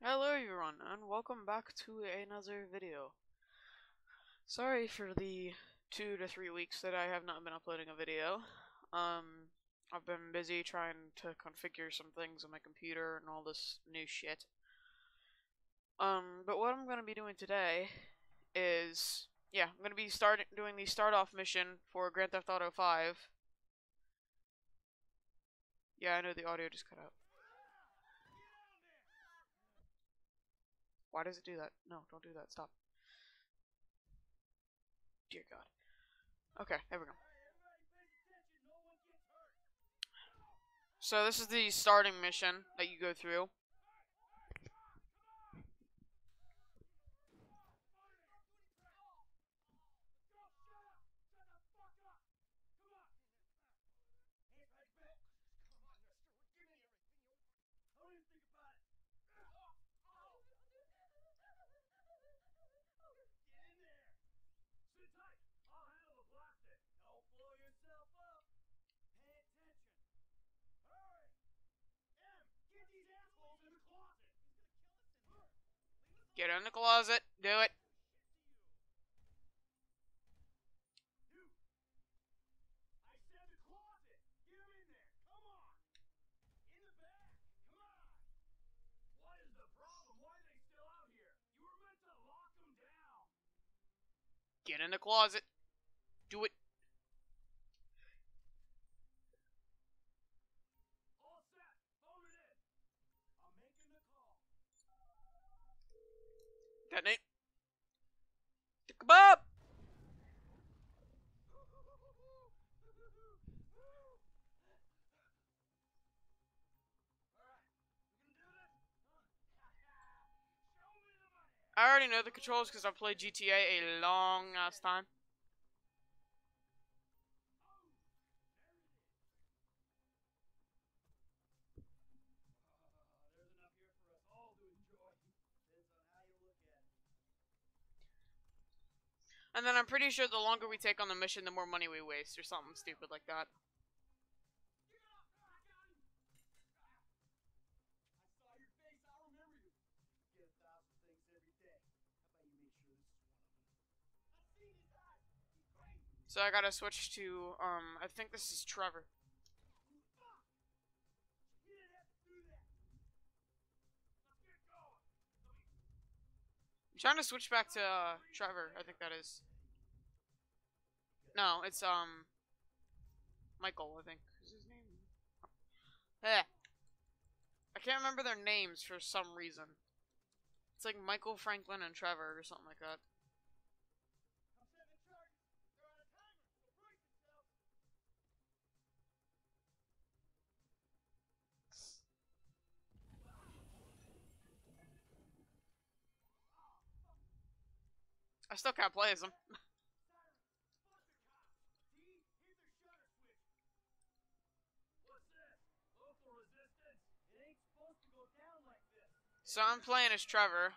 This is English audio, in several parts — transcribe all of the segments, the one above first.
Hello everyone, and welcome back to another video. Sorry for the 2 to 3 weeks that I have not been uploading a video. I've been busy trying to configure some things on my computer and all this new shit. But what I'm going to be doing today is, I'm going to be doing the start-off mission for Grand Theft Auto 5. Yeah, I know the audio just cut out. Why does it do that? No, don't do that. Stop. Dear God. Okay, there we go. So this is the starting mission that you go through. Get in the closet. Do it. Get in the closet. Do it. Detonate. The kebab! I already know the controls because I've played GTA a long ass time. And then I'm pretty sure the longer we take on the mission, the more money we waste, or something stupid like that. So I gotta switch to, I think this is Trevor. I'm trying to switch back to, Trevor, I think that is. No, it's, Michael, I think, is his name. Eh. I can't remember their names for some reason. It's like Michael, Franklin, and Trevor, or something like that. I still can't play as them. So I'm playing as Trevor.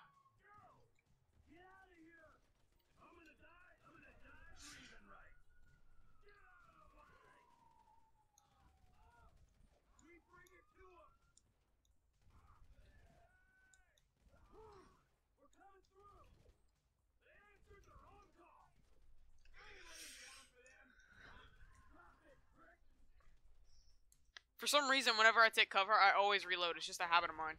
For some reason, whenever I take cover, I always reload. It's just a habit of mine.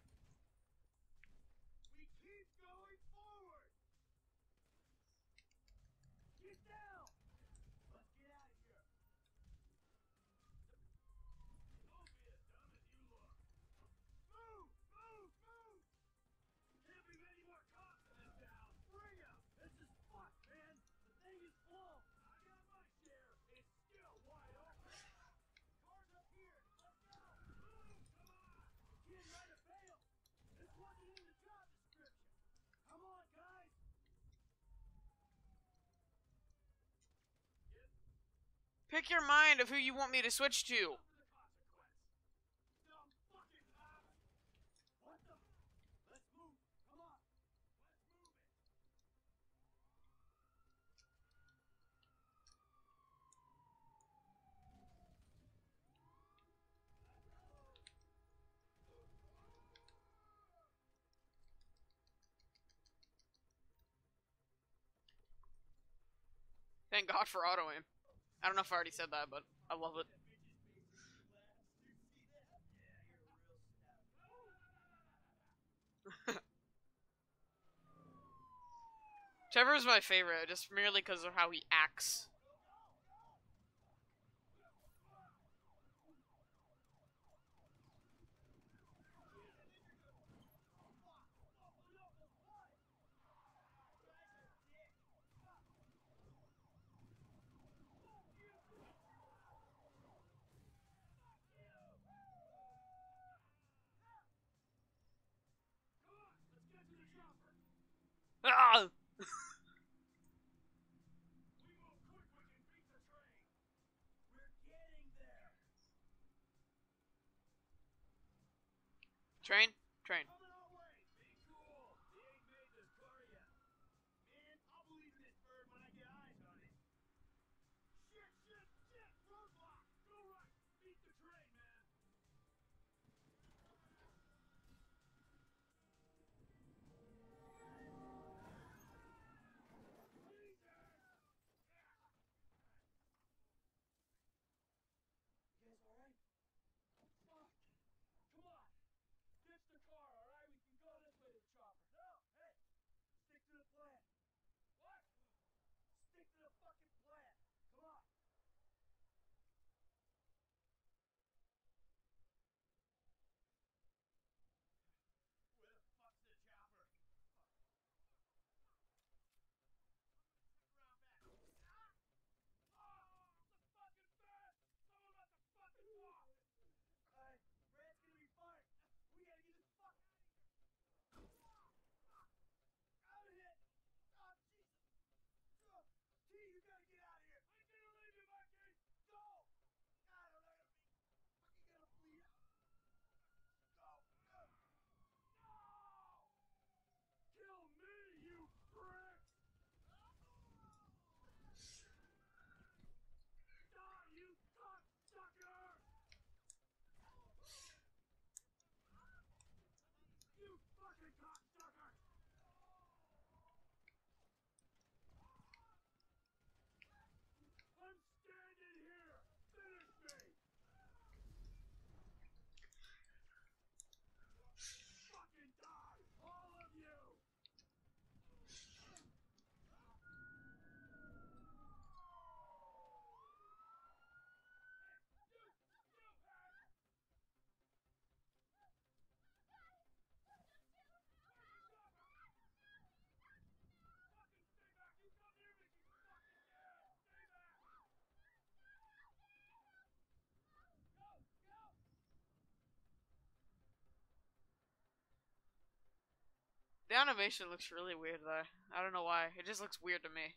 Pick your mind of who you want me to switch to. thank God for auto aim. I don't know if I already said that, but I love it. Trevor is my favorite, just merely because of how he acts. Ah! Train? Train. The animation looks really weird though. I don't know why. It just looks weird to me.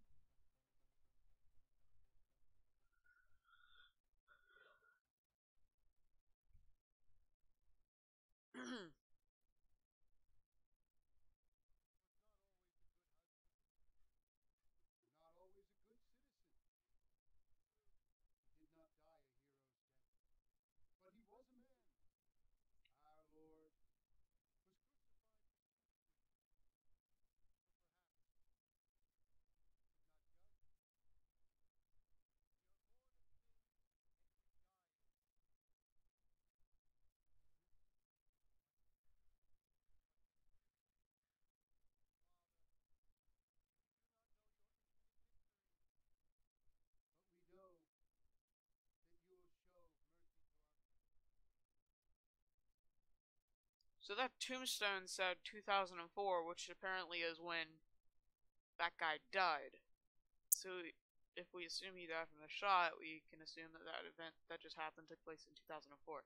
So that tombstone said 2004, which apparently is when that guy died. So if we assume he died from the shot, we can assume that that event that just happened took place in 2004.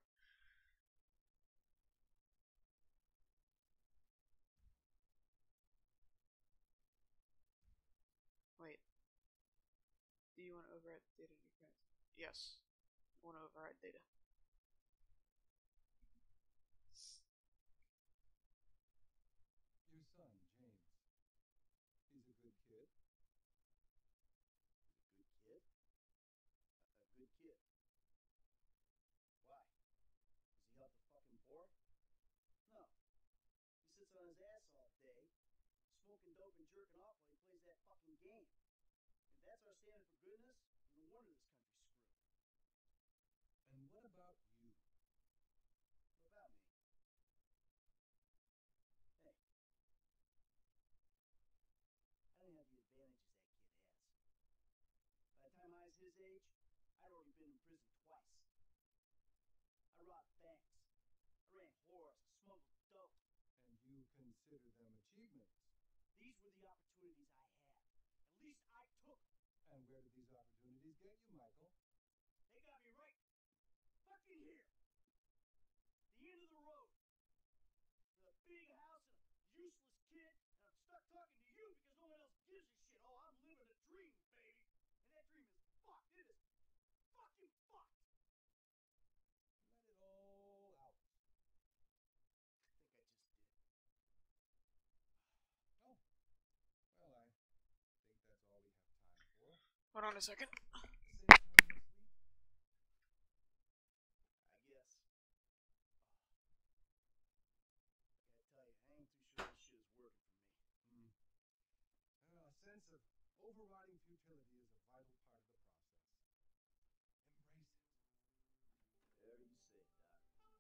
Wait, do you want to override data to your parents? Yes, I want to override data. Your son, James. He's a good kid. Good kid? A good kid. Why? Does he help the fucking poor? No. He sits on his ass all day, smoking dope and jerking off while he plays that fucking game. And that's our standard for goodness, no wonder this country's screwed. And what about you? What about me? Hey, I don't have the advantages that kid has. By the time I was his age, I'd already been in prison twice. I robbed banks. I ran whores. I smuggled dope. And you consider them achievements. These were the opportunities I had. At least I took them. And where did these opportunities get you, Michael? They got me right fucking here. The end of the road. With a big house and a useless kid, and I'm stuck talking to you because no one else gives a shit. Oh, I'm living a dream, baby. And that dream is fucked. It is fucking fucked. Let it all out. I think I just did. Oh, well, I think that's all we have time for. Hold on a second. Same time next week? I guess. I gotta tell you, I ain't too sure this shit is working for me. A sense of overriding futility is a vital part of the process. Embrace it. Whatever you say, Doc.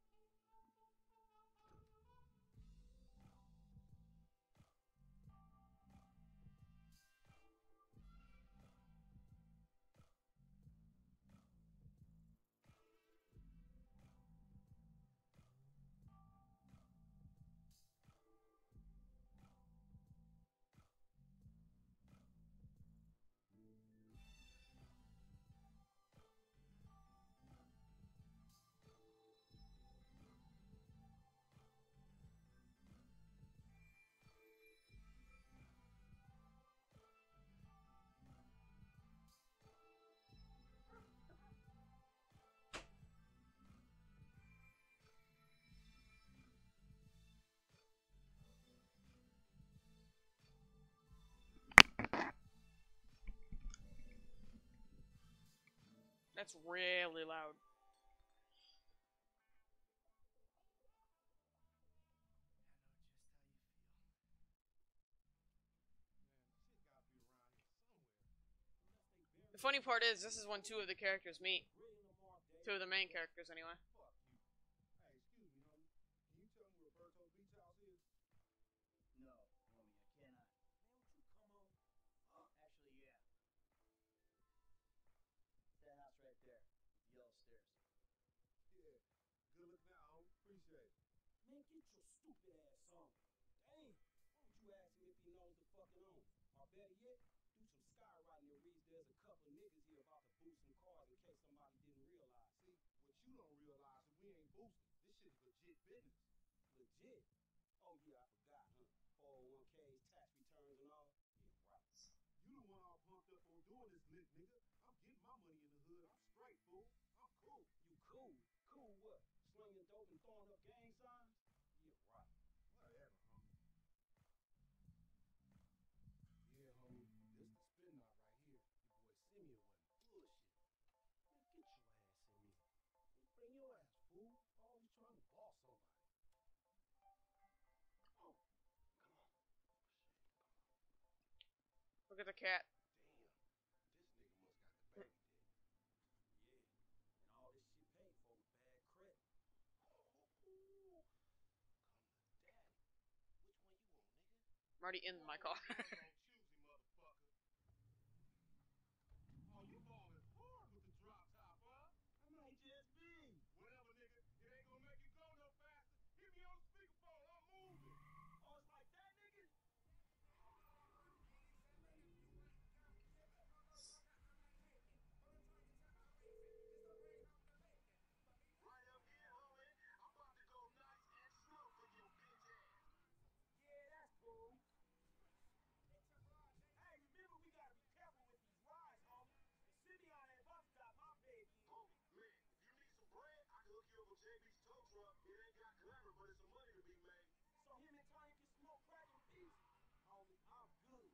That's really loud. The funny part is, this is when two of the characters meet. Two of the main characters, anyway. Fuck you. Hey, excuse me, homie. Can you tell me where Berto's Beach House is? No, homie, I cannot. Man, would you come on? Actually, yeah. That house right there. Yellow stairs. Yeah. Good looking out, homie. Appreciate it. Man, get your stupid ass on. Damn. Why don't you ask him if he knows the fucking owner? Or better yet, do some skywriting that reads there's a couple niggas here about to boost some cars in case somebody didn't realize. See, what you don't realize is we ain't boosting. This shit is legit business. Legit. Oh yeah, I forgot, huh? 401ks, tax returns and all. Yeah, right. You the one all pumped up on doing this lit, nigga. I'm getting my money in the hood. I'm straight, fool. I'm cool. You cool? Cool what? Slinging dope and throwing up gang signs? Yeah, right. Whatever, homie. Yeah, homie. This the spin knot right here. Your boy Simeon wasn't bullshit. Man, get your ass in here. Bring your ass, fool. Always trying to boss somebody. Oh, come on. Look at the cat. Damn. This nigga must got the baby dick. Yeah, and all this shit paid for with bad credit. Come to daddy. Which one you want, nigga? I'm already in my car. Choosy motherfucker. Oh, you falling hard with the drop top, huh? I might just be. Whatever, nigga. It ain't gonna make you go no faster. Hit me on the speakerphone. I'm moving. Oh, it's like that, nigga? Right up here, homie. I'm about to go nice and slow for your bitch ass. Yeah, that's cool. Hey, remember we gotta be careful with these rides, homie. And Simeon ain't about to drop my baby in. Oh, man. If you need some bread, I can hook you up with JB's tow truck. It ain't got glamour, but it's some money to be made. So him and Tony can smoke crack in peace? Homie, I'm good.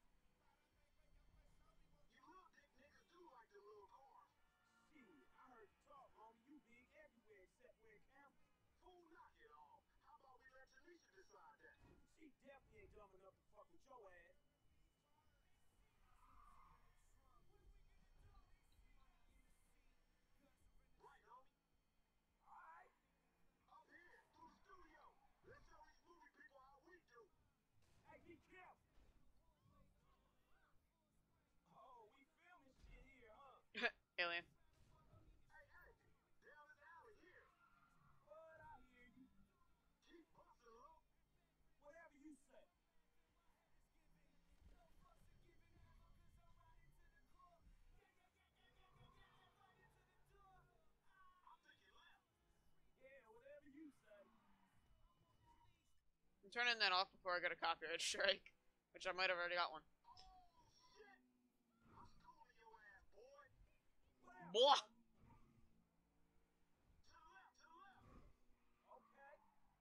You little dick niggas do like the little cars. Shit, I heard you talk, homie. You big everywhere except where it counts. Fool, knock it off. How about we let Tanisha decide that? She definitely ain't dumb enough to fuck with your ass. Alien. What? I hear you. Whatever you say. Yeah, whatever you say. I'm turning that off before I get a copyright strike, which I might have already got one. Whatever. Blah. Okay.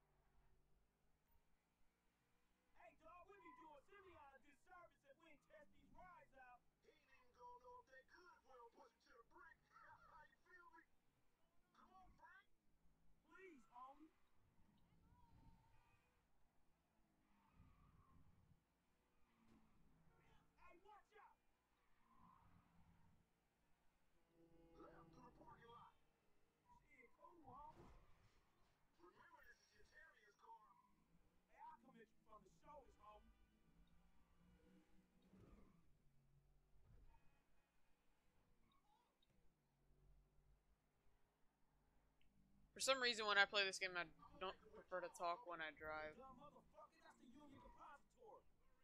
Hey, dog, we be doing Simeon a disservice if we ain't test these rides out. He ain't even gonna know if they good if we don't push him to the brink. You feel me? Come on, Frank. Please, homie. Hey, watch out. Left through the parking lot. Shit, cool, homie. Remember, this is your Terrier's car. Hey, I'll come at you from the shoulders, homie. For some reason, when I play this game, I don't prefer to talk when I drive. Dumb motherfucker, that's the Union Depository.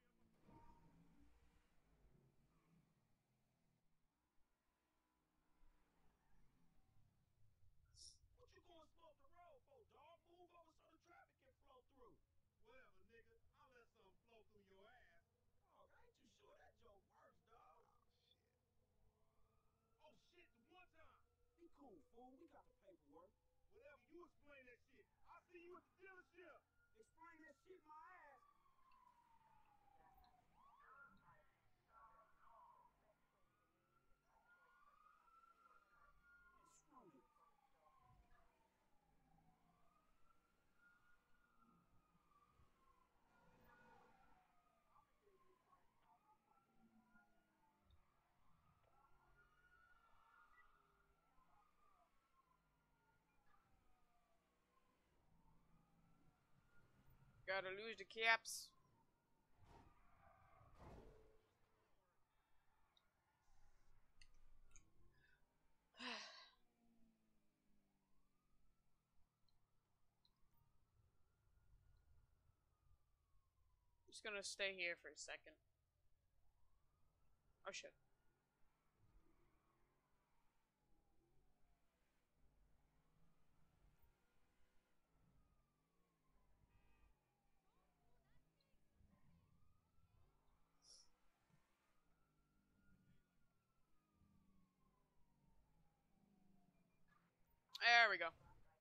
What you gonna slow up the road for, dog? Move over so the traffic can flow through. Whatever, nigga. I'll let something flow through your ass. Dog, I ain't too sure that's your worst, dog. Oh, shit, the one time. Be cool, fool. We got the paperwork. Whatever, you explain that shit. I'll see you at the dealership. Explain that shit my ass. Man, screw this. Gotta lose the caps. Just gonna stay here for a second. Oh shit. There we go.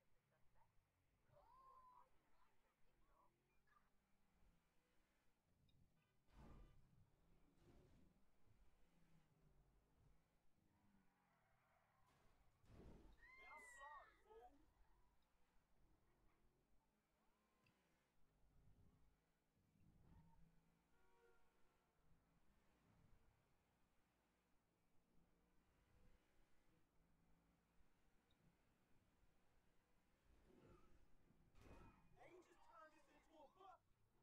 Man, I'm sorry, fool. Hey, you just turned this into a buck.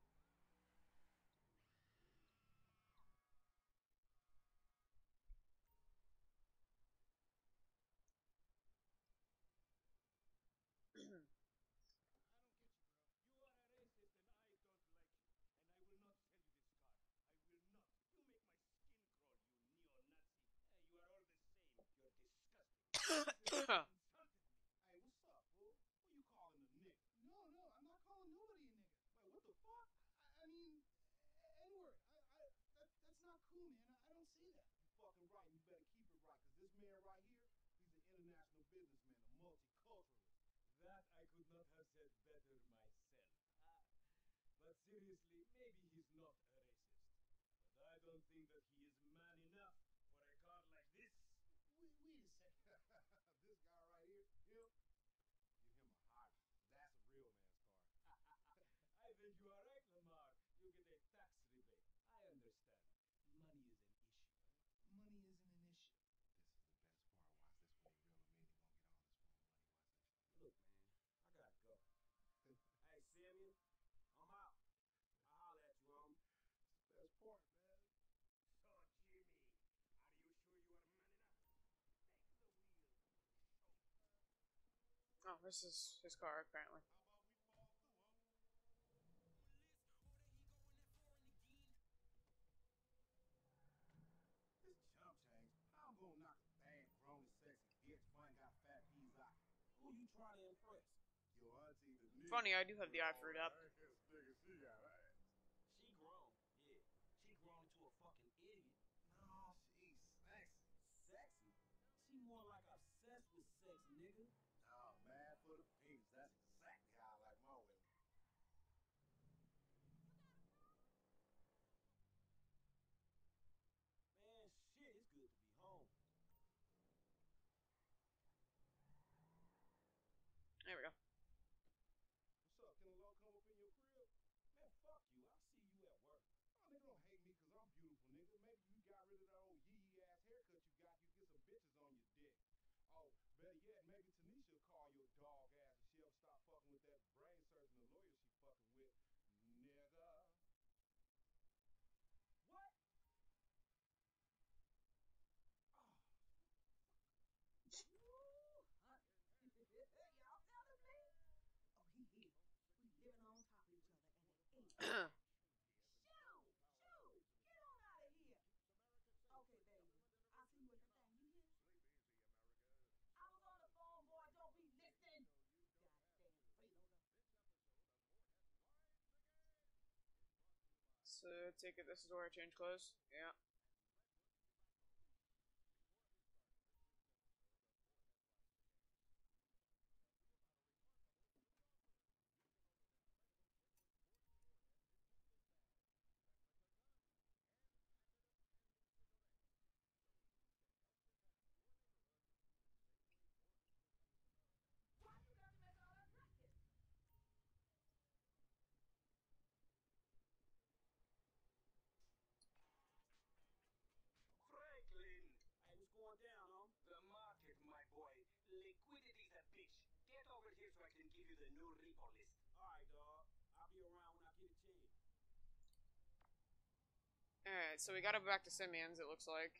You are a racist and I don't like you. And I will not sell you this car. I will not. You make my skin crawl, you neo-Nazi. You are all the same. You're disgusting. Insulted me. Hey, what's up, fool? Who you calling a nigga? No, I'm not calling nobody a nigga. Wait, what the fuck? I mean, N-word. That's not cool, man. I don't say that. You fucking right, and you better keep it right, because this man right here, he's an international businessman, a multiculturalist. That I could not have said better myself. But seriously, maybe he's not a racist. But I don't think that he is man enough for a car like this. Wait a second. This guy right here, him, give him a Harley. That's a real man's car. I think you are right, Lamar. You get a tax rebate. I understand. Money is an issue. Money isn't an issue. This is the best part. Watch this when he real. Amazing gonna get all this money. Look, man, I gotta go. Hey, Simeon, I'm out. I'll holler at you, homie. Best part, man. So, Jimmy, are you sure you are man enough? This is his car, apparently. This chump change. How I'm gonna knock a bad, grown, and sexy bitch who ain't got fat peas eye? Who you trying to impress? Your auntie, the nigga. Funny, I do have the eye for it up. This nigga, she got ass. She grown. Yeah. She grown into a fucking idiot. No, she's sexy. Sexy? She more like obsessed with sex, nigga. Oh, mad for the penis. That's exactly how I like my women. Man, shit, it's good to be home. There we go. What's up? Can a low come up in your crib? Man, fuck you. I'll see you at work. Oh, nigga, don't hate me because I'm beautiful, nigga. Maybe you got rid of that old yee ass haircut you got, you get some bitches on your dick. Oh, better yet, maybe Tanisha will call your dog ass if she ever stop fucking with that brain surgeon, the lawyer she fucking with. Nigga. What? Oh, Ooh, honey. Y'all telling me? Oh, he here. We living on top of each other, and it ain't. Shoo! Shoo! Get on out of here. Okay, baby. I'll see you at the thing. You hear? I was on the phone, boy. Don't be listening. Goddamn freeloader. So, take it this is where I change clothes. Yeah. Why you got to make all that ruckus? Franklin! Hey, what's going down, huh? The market, my boy. Liquidity's a bitch. Get over here so I can give you the new repo list. Alright, dog. I'll be around when I get a chance. Alright, so we gotta go back to Simeon's, it looks like.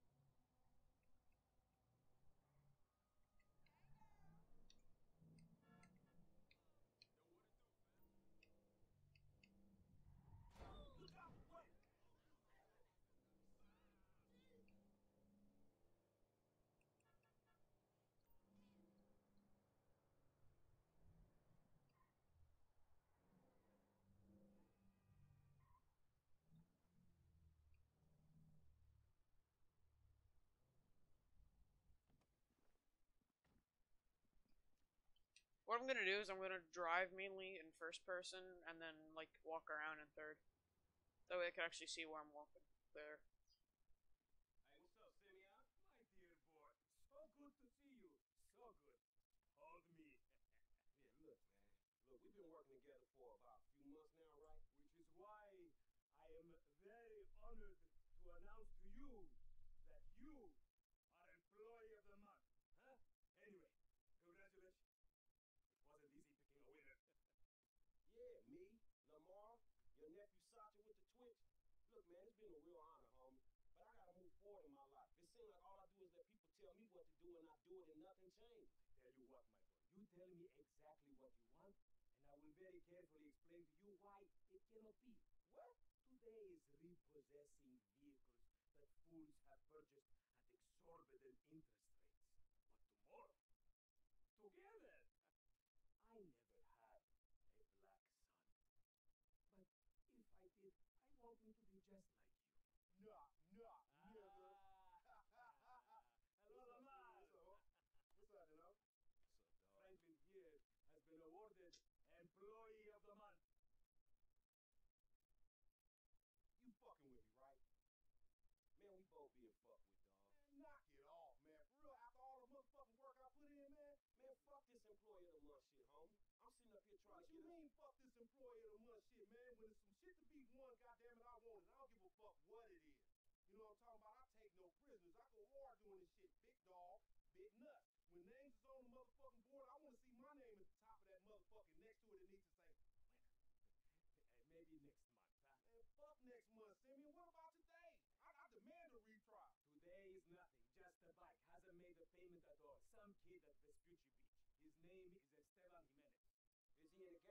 Look out! Wait! What I'm gonna do is I'm gonna drive mainly in first person and then like walk around in third. That way I can actually see where I'm walking. There. Hey, what's up, Simeon? My dear boy. So good to see you. So good. Hold me. Yeah, look, man. Look, we've been working together for about a few months now, right? Which is why I am very honored to announce to you that you are Employee of the Month. Huh? Anyway, congratulations. It wasn't easy picking a winner. Yeah, me, Lamar, your nephew Sacha with the Twitch. Look, man, it's been a real honor, homie. But I gotta move forward in my life. It seems like all I do is let people tell me what to do and I do it and nothing changes. I tell you what, my boy, you tell me exactly what you want, and I will very carefully explain to you why it cannot be. What? Today is repossessing vehicles that fools have purchased at exorbitant interest rates. But tomorrow, together, I never had a black son. But if I did, I want him to be just like you. nah, nigga. Hello, Lamar. What's up, you know? What's up, dog? Franklin here has been awarded Employee of the Month. You fucking with me, right? Man, we both being fucked with, dog. Man, knock it off, man. For real, after all the motherfucking work I put in, man. Man, fuck this Employee of the Month shit, homie. I'm sitting up here trying What to you get mean, fuck this employee of the month shit, man? When there's some shit to be won, goddamn it, I want it. I don't give a fuck what it is. You know what I'm talking about? I take no prisoners. I go hard doing this shit. Big dog, big nuts. When names is on the motherfucking board, I want to see my name at the top of that motherfucking next to it. It needs to say, Maybe next month, huh? man, fuck next month, Simeon. What about today? I demand a retrial. Today is nothing. Just a bike. Hasn't made a payment at all. Some kid at Vespucci Beach. His name is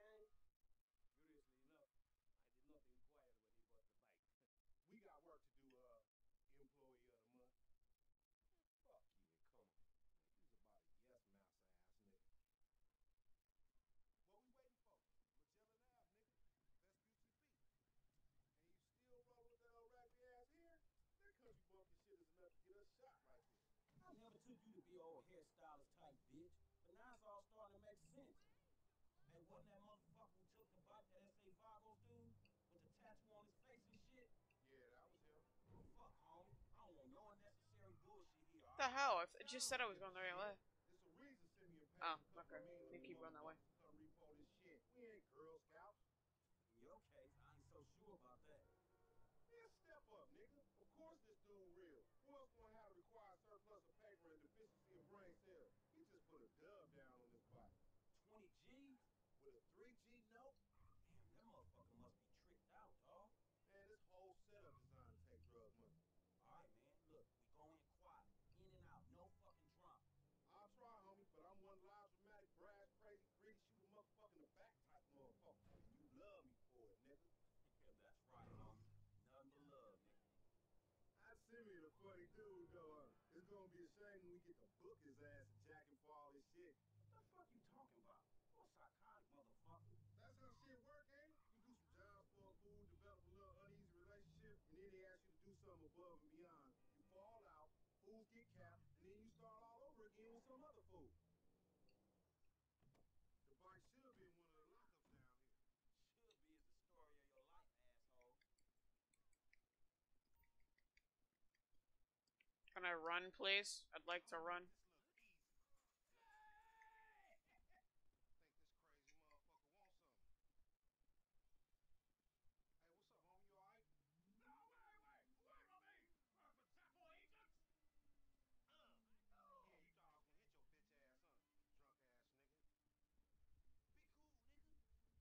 gang? Curiously enough, I did nothing inquired when he bought the bike. We got work to do, employee of the month. Fuck you and come on. Man, you's about a yes mouse ass nigga. What we waiting for? Magellan Ave, nigga. Vespucci Beach. And you still roll with that old raggedy ass hair? That country bumpkin shit is enough to get us shot right there. I never took you to be old hairstylist type bitch, but now it's all starting to make sense. Hey, wasn't that motherfucker who took the bike that S.A. Vagos dude with the tattoo on his face and shit? Yeah, that was him. Well, fuck, homie. I don't want no unnecessary bullshit here, What the alright? hell? It just said I was going the right way. It's a reason Simeon pays Oh, a couple okay. of mean They looking keep going that way. motherfuckers to come repo this shit. We ain't Girl Scouts. In your case, I ain't so sure about that. Man, step up, nigga. Of course this dude real. Who else gonna have a required surplus of paper and deficiency of brain cells? He just put a dub down on this bike. 20 G's? With a 3G note? Damn, that motherfucker must be tricked out, dawg. Man, this whole setup designed to take drug money. Alright, man, look, we go in quiet. In and out, no fucking drama. I'll try, homie, but I'm one loud, dramatic, brash, crazy, greedy, shoot a motherfucker in the back type motherfucker. And you love me for it, nigga. Yeah, that's right, homie. Nothing but love, nigga. I Simeon a funny dude, though. It's gonna be a shame when we get to book his ass and jack him for all this shit. What the fuck you talking about? You a psychotic motherfucker. That's how shit work, ain't it? You do some jobs for a fool, develop a little uneasy relationship, and then they ask you to do something above and beyond. You fall out, fools get capped, and then you start all over again with some other fool. The bike should be in one of the lockups down here. Should be is the story of your life, asshole. Can I run, please? I'd like to run. This look easy. Think this crazy motherfucker wants something. Hey, what's up, homie? You alright? No, wait on me! For Chapo agents? Yeah, you thought I was gonna hit your bitch ass, huh? Drunk ass nigga. Be cool, nigga.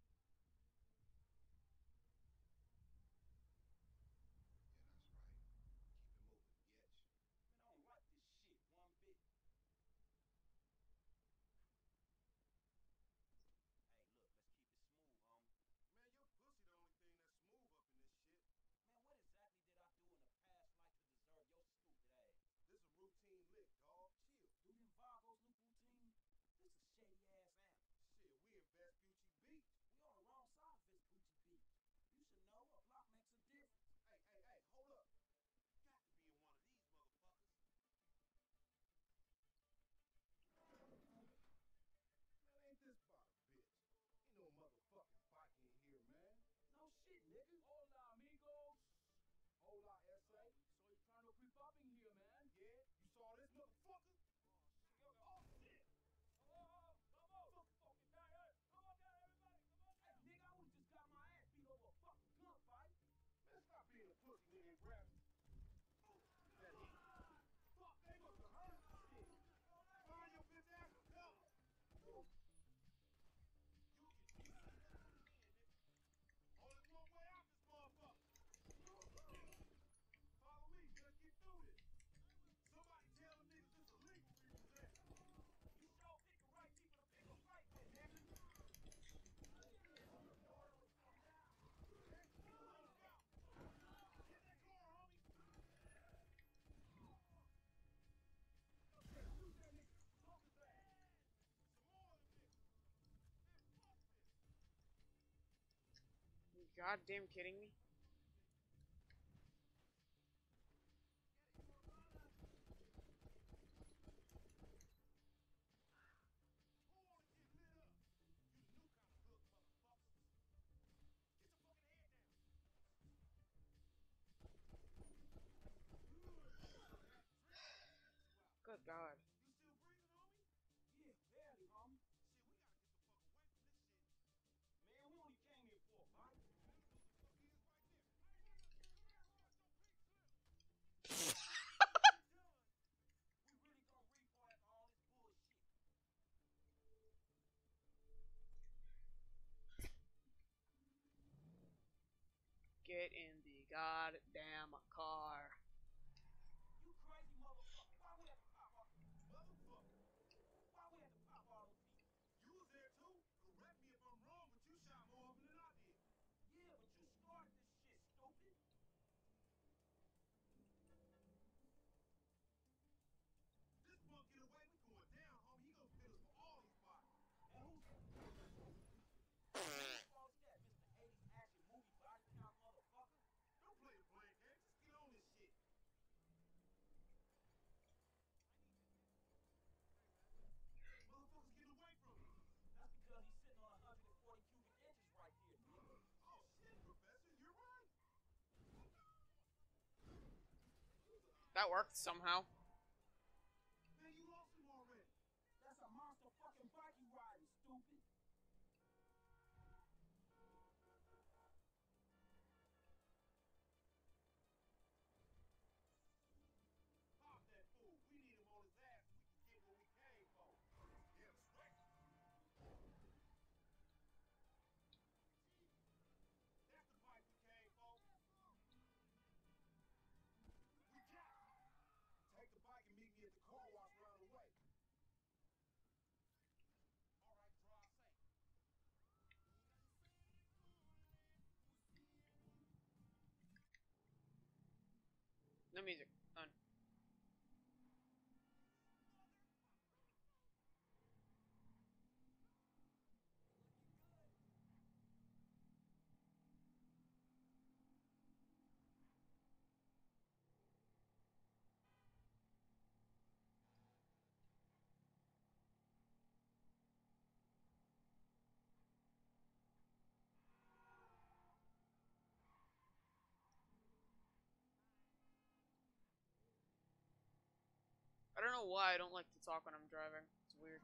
Yeah, that's right. Keep it moving, bitch. Man, I don't like this shit one bit. Hey, look, let's keep it smooth, homie. Man, your pussy the only thing that's smooth up in this shit. Man, what exactly did I do in a past life to deserve your stupid ass? This a routine lick, dog. Chill. Do them Vagos look routine? This a shady ass alley. Shit, we in Vespucci Beach. We on the wrong side of Vespucci Beach. You should know a block makes a difference. Hey, hold up. Got to be in one of these motherfuckers. Man, ain't this about a bitch? Ain't no motherfucking bike in here, man. No shit, nigga. Hola, amigos! Hola, S.A. So you're trying to creep up in here, man? Yeah, you saw this motherfucker? Oh, shit! Oh, come on! Fucking hey, come on down, everybody! Come on Hey, down! nigga, I would've just got my ass beat over a fucking gunfight. Man, stop being a pussy, nigga, and grab me. That hit. Fuck, they must have heard shit. Find your bitch ass some cover. You get beat up to the end, nigga. Only one way out this motherfucker. Follow me, let's get through this. Somebody tell them niggas this illegal repossession. You sure picked the right people to pick a fight with, nigga. Get that car, homie. Shoot that nigga! Smoke his ass! Some more of them niggas. Man, fuck this. You goddamn kidding me? Who wanna get lit up? You the new kind of hook, motherfucker. Get your fucking head down. Good God. You still breathing, homie? Yeah, barely, homie. Shit, we gotta get the fuck away from this shit. Man, we only came here for a fight. What the fuck is right there? Hey, nigga, come here, watch your pink slip. Done. We really gonna repo after all this bullshit. Get in the goddamn car. You crazy motherfucker. Why we have to pop all Motherfucker. Why we have to pop all them people? You was there too. Correct me if I'm wrong, but you That worked somehow. Man, you lost him already. That's a monster fucking bike you riding, stupid. Pop that fool. We need him on his ass so we can get what we came for. Yeah, straight. That's the bike we came for. We got it. Take the bike and meet me at the car wash round the way. All right, drive safe. No music. Done. I don't know why I don't like to talk when I'm driving. It's weird.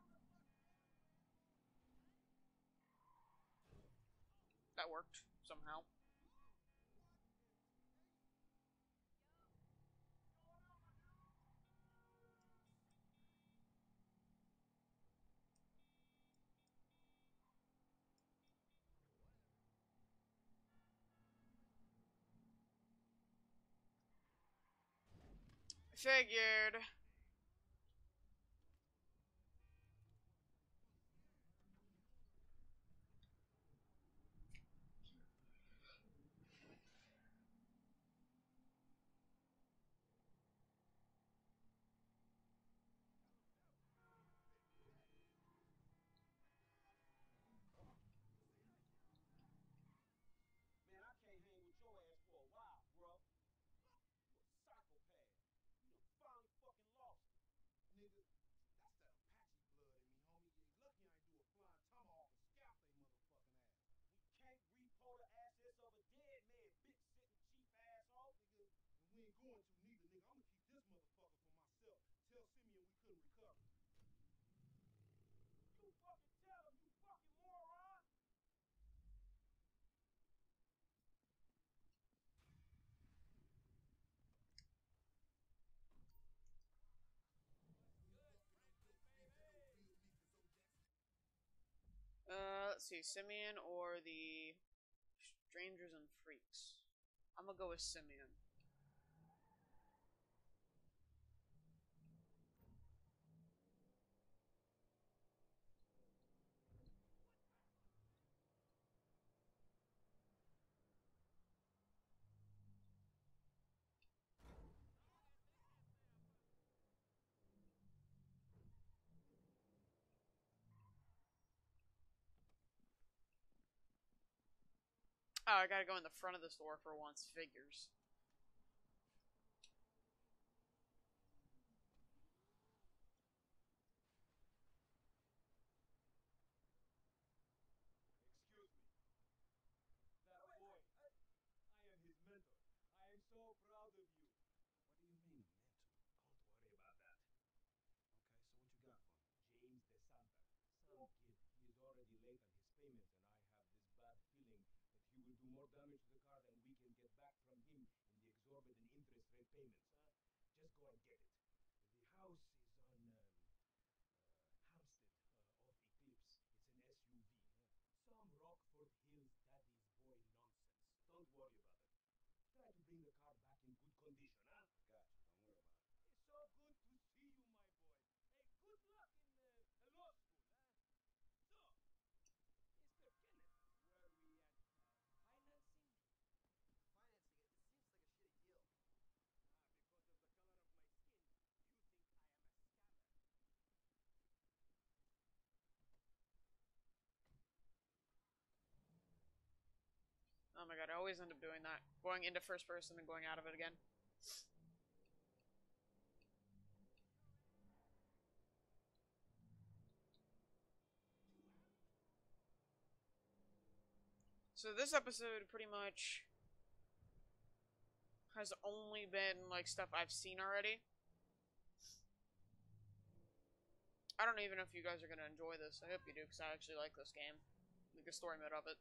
That worked somehow. Figured. Man, I can't hang with your ass for a while, bro. You a psychopath. You done finally fucking lost it. Nigga, that's that Apache blood in me, homie. You lucky I ain't do a flying tomahawk and scalp they motherfucking ass. We can't repo the assets of a dead man, big sitting chief asshole. Nigga, and we ain't going to neither, nigga. I'm gonna keep this motherfucker for myself. Tell Simeon we couldn't recover. You fucking tell him, you fucking moron. Let's see, Simeon or the Strangers and Freaks. I'm gonna go with Simeon. Oh, I gotta go in the front of the store for once. Figures. Excuse me. That boy. I am his mentor. I am so proud of you. What do you mean, a mentor? Don't worry about that. Okay, so what you got for me? James DeSanta. Some kid. He is already late on his payments, and I have this bad feeling that he will do more damage to the car than we can get back from him in the exorbitant interest rate payments. Just go and get it. The house is on Hampstead off Eclipse. It's an SUV. Some Rockford Hills daddy's boy nonsense. Don't worry about it. Try to bring the car back in good condition, huh? Gotcha, don't worry about it. It's so good to see you, my boy. Hey, good luck in law school, huh? So, Mr. Kenneth, were we at financing? Financing it, it seems like a shitty deal. Because of the color of my skin, you think I am a scammer. Oh my god, I always end up doing that. Going into first person and going out of it again. So this episode pretty much has only been like stuff I've seen already. I don't even know if you guys are gonna enjoy this. I hope you do, because I actually like this game. Like the story mode of it.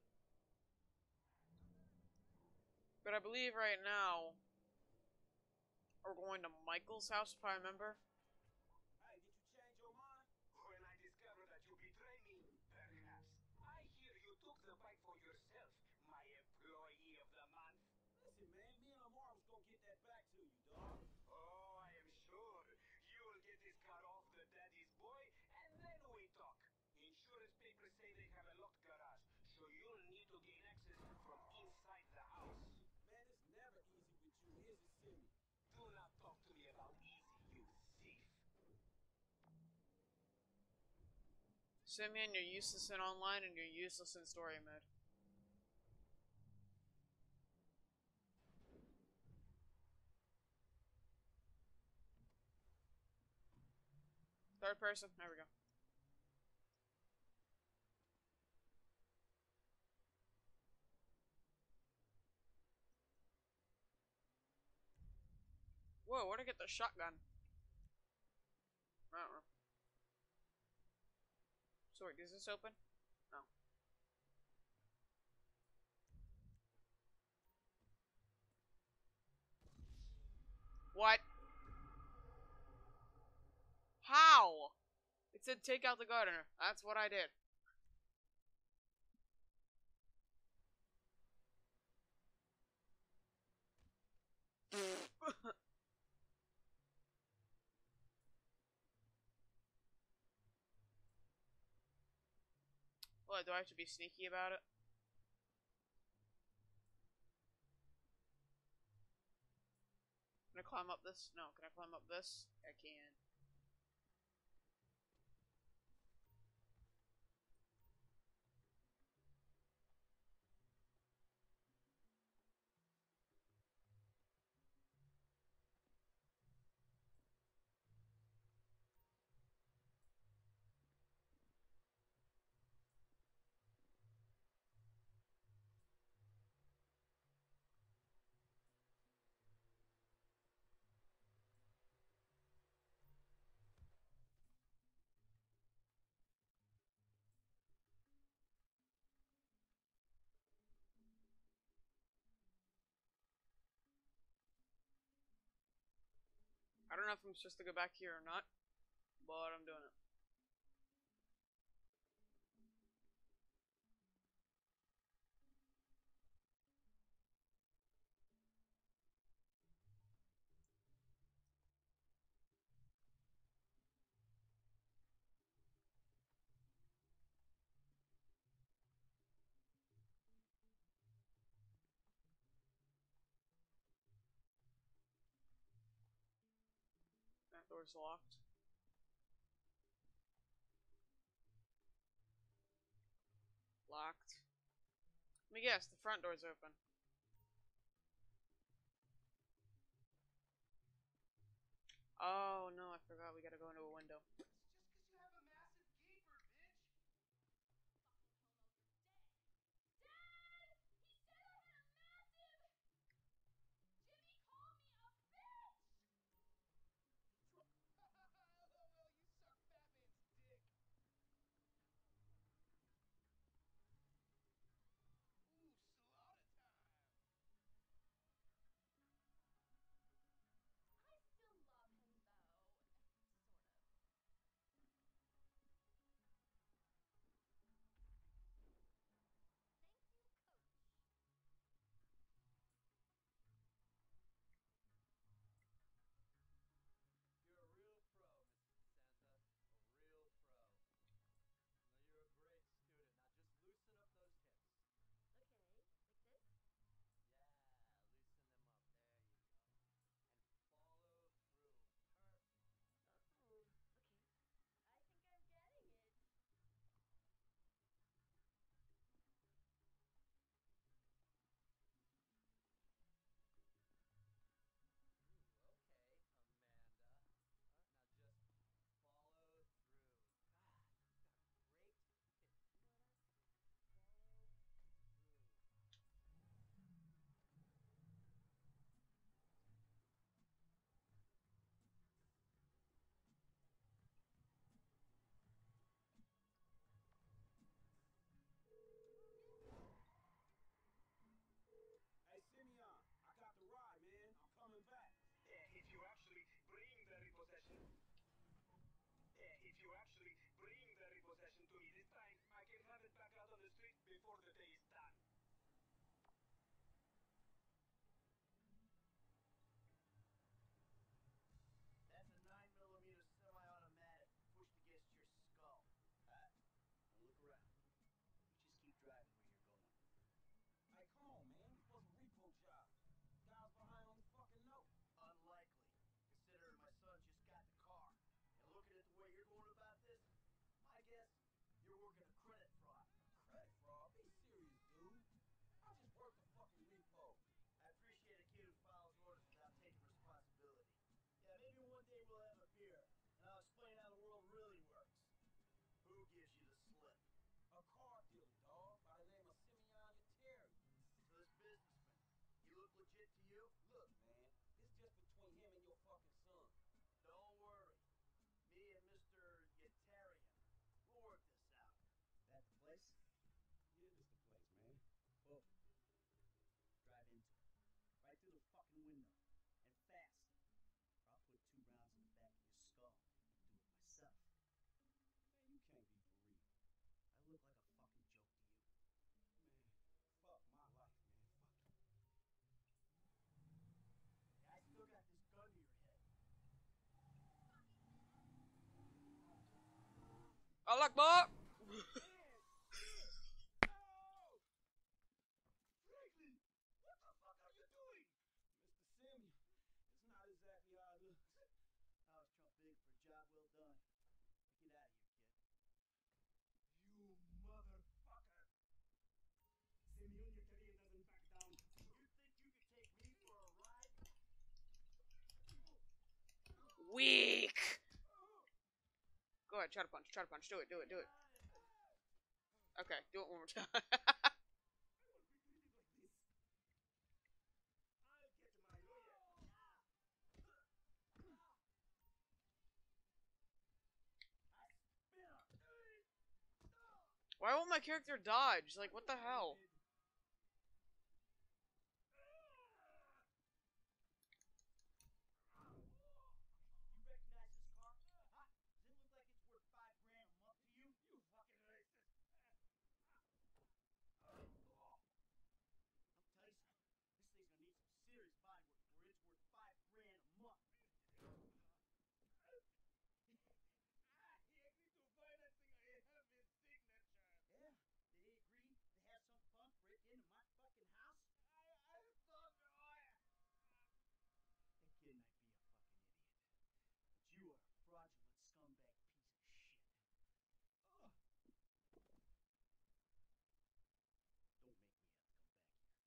But I believe right now we're going to Michael's house, if I remember. Hey, did you change your mind? When I discovered that you betrayed me, perhaps. I hear you took the fight for yourself, my employee of the month. Listen, man, me and Amar was gonna get that back to you, dog. Oh, I am sure you'll get this car off the daddy's boy, and then we talk. Insurance papers say they have a locked garage, so you'll need to gain access from inside the house. Man, it's never easy with you, is it, Simmy? Do not talk to me about easy, you thief. Simeon, you're useless in online and you're useless in story mode. Third person, there we go. Whoa, where'd I get the shotgun? I don't know. So wait, is this open? No. What? How? It said take out the gardener. That's what I did. What, do I have to be sneaky about it? Can I climb up this? No, can I climb up this? I can. I don't know if I'm supposed to go back here or not, but I'm doing it. That door's locked. Locked. Let me guess, the front door's open. Oh no, I forgot we gotta go into a window. It's just because you have a massive gaper, bitch. Dad! He said I had a massive... Jimmy called me a bitch! LOL, you suck Batman's dick. Ooh, slaughter time. I still love him, though. Sort of. window. And fast. Or I'll put 2 rounds in the back of your skull. Do it myself. Man, you can't be for real. I look like a fucking joke to you. Man, fuck my life, man. Fuck you. Yeah, I still got this gun to your head. Allah Akbar! Franklin! What the fuck are you doing? Mr. Simeon, it's not exactly how it looks. I was Trump big for a job well done. Get out of here, kid. You motherfucker. Simeon, your career doesn't back down. You think you could take me for a ride? Weak! Go ahead, try to punch, do it. Okay, do it one more time. I won't be treated like this. I'll get my lawyer. Why won't my character dodge? Like, what the hell? You recognize this car? Huh? Does it look like it's worth $5 grand a month to you? You fucking racist. I'm Tyson. This thing's gonna need some serious body work before it's worth $5 grand a month. He agreed to financing. I have his signature. Yeah? Did he agree to have some fun breaking into my fucking house? I don't know. That kid might be a fucking idiot. But you are a fraudulent scumbag piece of shit. Oh, Don't make me have to come back here.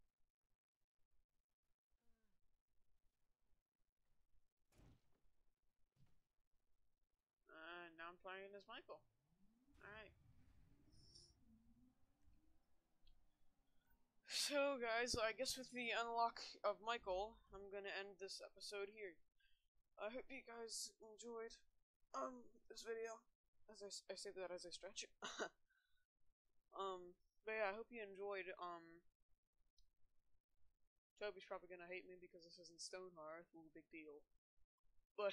Now I'm playing as Michael. Alright. So, guys, I guess with the unlock of Michael, I'm gonna end this episode here. I hope you guys enjoyed, this video. As I say that as I stretch. But yeah, I hope you enjoyed, Toby's probably gonna hate me because this isn't Stonehearth, ooh, big deal. But,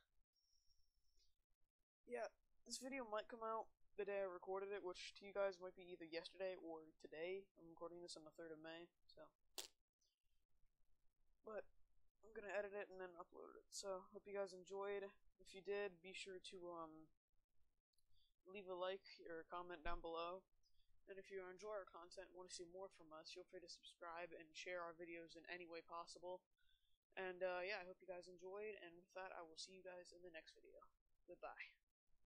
yeah, this video might come out the day I recorded it, which to you guys might be either yesterday or today. I'm recording this on the 3rd of May, so. But, I'm gonna edit it and then upload it. So, hope you guys enjoyed. If you did, be sure to, leave a like or a comment down below. And if you enjoy our content and want to see more from us, feel free to subscribe and share our videos in any way possible. And, yeah, I hope you guys enjoyed, and with that, I will see you guys in the next video. Goodbye.